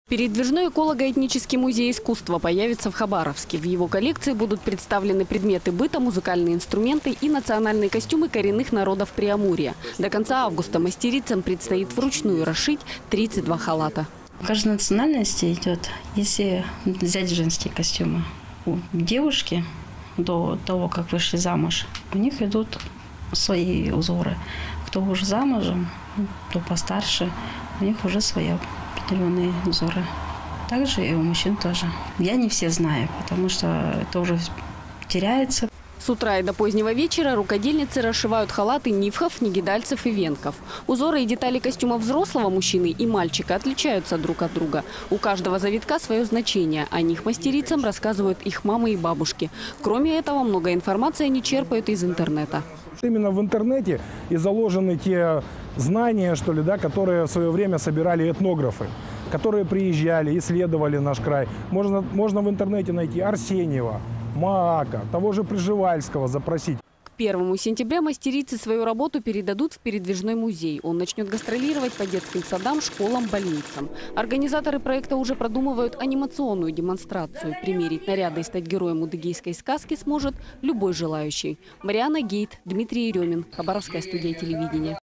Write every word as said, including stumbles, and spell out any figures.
Передвижной эколого-этнический музей искусства появится в Хабаровске. В его коллекции будут представлены предметы быта, музыкальные инструменты и национальные костюмы коренных народов Преамурья. До конца августа мастерицам предстоит вручную расшить тридцать два халата. В каждой национальности идет, если взять женские костюмы, у девушки до того, как вышли замуж, у них идут свои узоры. Кто уже замужем, кто постарше, у них уже свои определенные узоры. Также и у мужчин тоже. Я не все знаю, потому что это уже теряется. С утра и до позднего вечера рукодельницы расшивают халаты нивхов, негидальцев и венков. Узоры и детали костюмов взрослого мужчины и мальчика отличаются друг от друга. У каждого завитка свое значение. О них мастерицам рассказывают их мамы и бабушки. Кроме этого, много информации они черпают из интернета. Именно в интернете и заложены те знания, что ли, да, которые в свое время собирали этнографы, которые приезжали, исследовали наш край. Можно, можно в интернете найти Арсеньева, Маака, того же Пржевальского запросить. К первому сентября мастерицы свою работу передадут в передвижной музей. Он начнет гастролировать по детским садам, школам, больницам. Организаторы проекта уже продумывают анимационную демонстрацию. Примерить наряды и стать героем удыгейской сказки сможет любой желающий. Мариана Гейт, Дмитрий Еремин, Хабаровская студия телевидения.